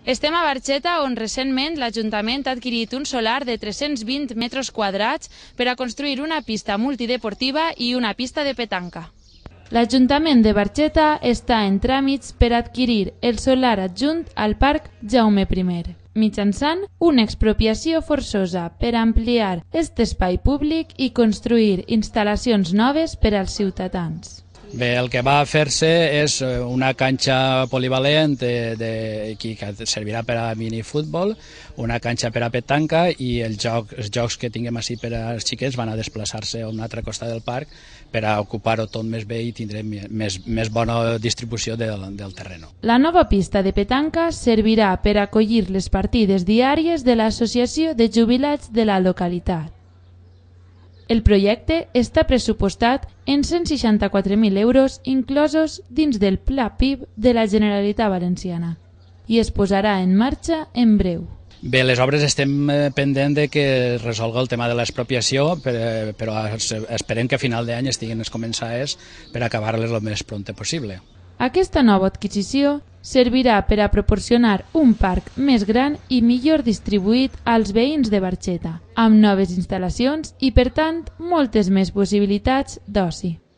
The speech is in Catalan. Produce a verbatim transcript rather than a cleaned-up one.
Estem a Barxeta, on recentment l'Ajuntament ha adquirit un solar de tres-cents vint metres quadrats per a construir una pista multideportiva i una pista de petanca. L'Ajuntament de Barxeta està en tràmits per adquirir el solar adjunt al Parc Jaume primer, mitjançant una expropiació forçosa per ampliar aquest espai públic i construir instal·lacions noves per als ciutadans. Bé, el que va a fer-se és una canxa polivalent de, de, que servirà per a minifutbol, una canxa per a petanca i els jocs, els jocs que tinguem així per als xiquets van a desplaçar-se a una altra costa del parc per a ocupar-ho tot més bé i tindrem més, més bona distribució del, del terreny. La nova pista de petanca servirà per acollir les partides diàries de l'Associació de Jubilats de la localitat. El projecte està pressupostat en cent seixanta-quatre mil euros inclosos dins del Pla P I B de la Generalitat Valenciana i es posarà en marxa en breu. Bé, les obres estem pendent de que es resolgui el tema de l'expropiació, però esperem que a final d'any estiguin començades per acabar-les el més prompte possible. Aquesta nova adquisició servirà per a proporcionar un parc més gran i millor distribuït als veïns de Barxeta, amb noves instal·lacions i, per tant, moltes més possibilitats d'oci.